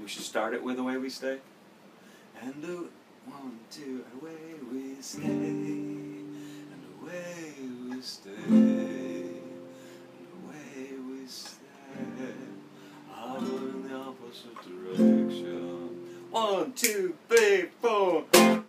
We should start it with Away We Stay. And 1, 2, away we stay, and away we stay, and away we stay, all in the opposite direction. 1, 2, 3, 4.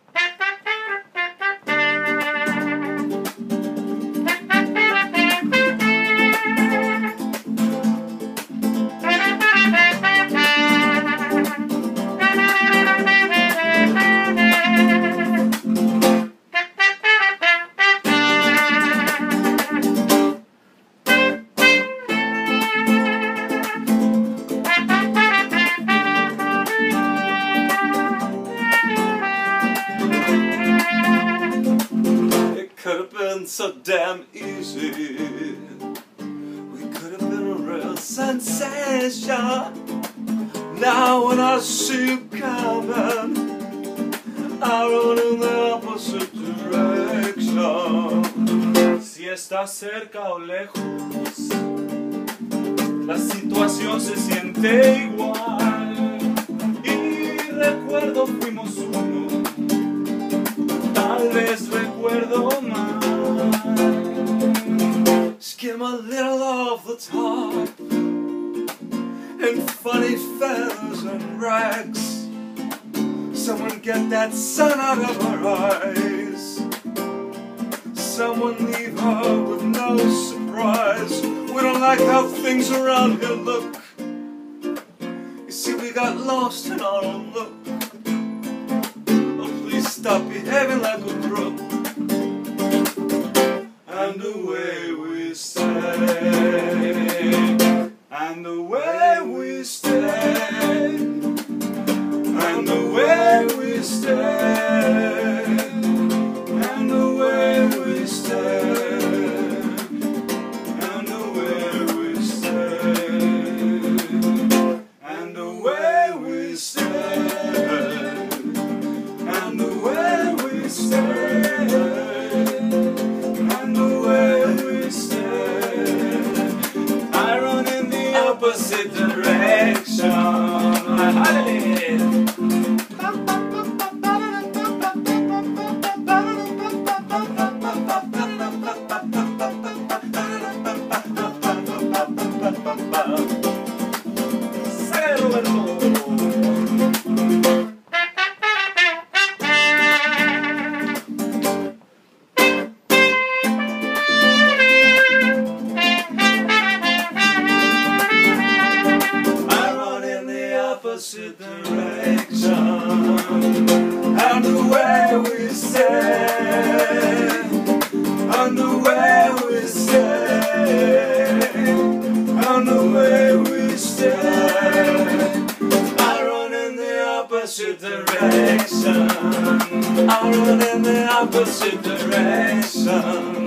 Could have been so damn easy. We could have been a real sensation. Now when I see you coming, I run in the opposite direction. Si estás cerca o lejos, la situación se siente igual. Y recuerdo fuimos uno, tal vez recuerdo mal. Skim a little off the top, and funny feathers and rags. Someone get that sun out of her eyes. Someone leave her with no surprise. We don't like how things around here look. You see, we got lost in our own look. Stop behaving like a crook. And away we stay, and away we stay, and away we stay, and away we stay, and away we stay, and away we stay. And the way we stay, and the way we stay, I run in the opposite direction. Opposite direction, and the way we stay, and the way we stay, and the way we stay. I run in the opposite direction, I run in the opposite direction.